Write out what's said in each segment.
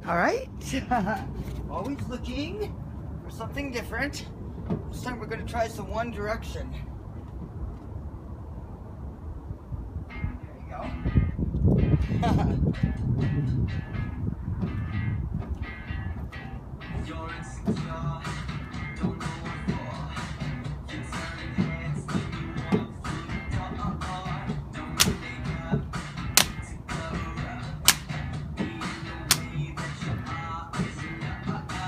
All right. Always looking for something different. This time we're going to try some One Direction. There you go. You're insecure, don't know what for. You're turning heads when you walk through the door. Don't make up to cover up. Being the way that you are is enough.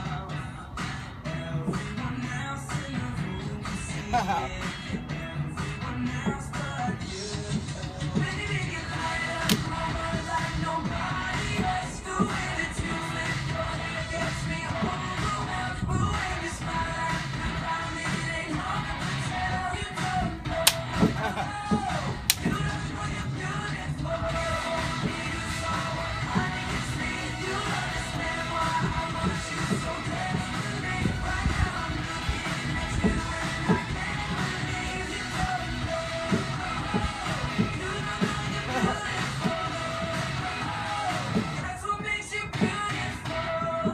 Everyone else in the room can see it. Everyone else but you. Baby, make it light up, mama, like nobody else. The way that you flip your hair gets me overwhelmed. But when you smile at the ground, it ain't hard to tell. You don't know. You don't know you're beautiful. You saw what honey gets me. You understand why I want you so desperately. Right now I'm looking at you and I can't believe you don't know. You don't know you're beautiful. That's what makes you beautiful.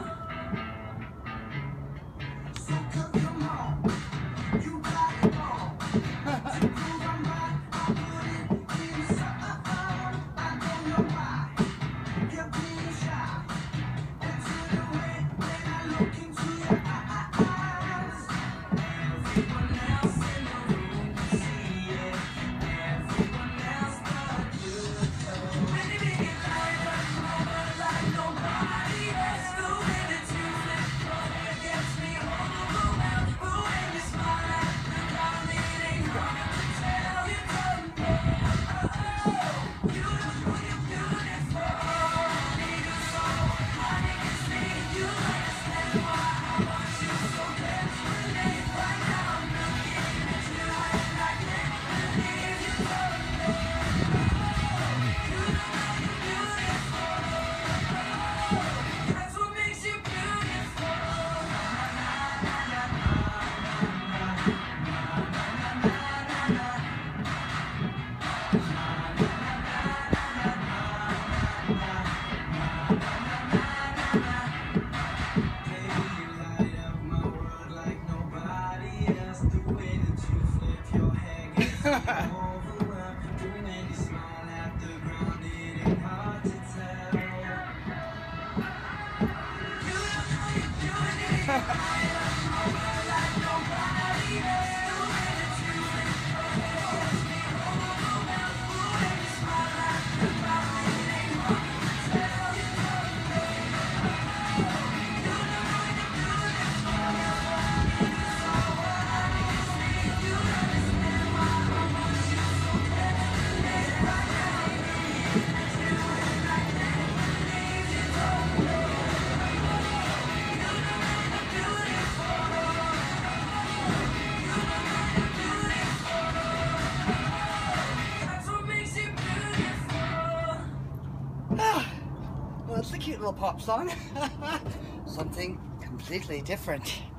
So come on, you got it all. To prove I'm right, I put it inside. I don't know why you're being shy. That's the way that I look into your eyes. Everyone else in the room can see it. Everyone else but you. Baby, make it light up, mama, like nobody else. The way that you flip your hair gets me overwhelmed. But when you smile at the ground, it ain't hard to tell. You don't know. You don't know you're beautiful. You saw what honey gets me. You understand why I want you so desperately. Right now I'm looking at you and I can't believe you don't know. You don't know you're beautiful. That's what makes you beautiful. Baby, you light up my world like nobody else. The way that you flip your hair gets me overwhelmed. When you smile at the ground, it ain't hard to tell. You don't know you're beautiful. Light up my world like nobody else. The way that you flip your hair gets me overwhelmed. When you smile at the ground, it ain't hard to tell. You don't know. You don't know you're beautiful. You saw what honey gets me. You understand why I want you so desperately. Right now I'm looking at you and I can't believe you don't know. You don't know you're beautiful. You don't know you're beautiful. That's what makes you beautiful. Well, it's a cute little pop song. Something completely different.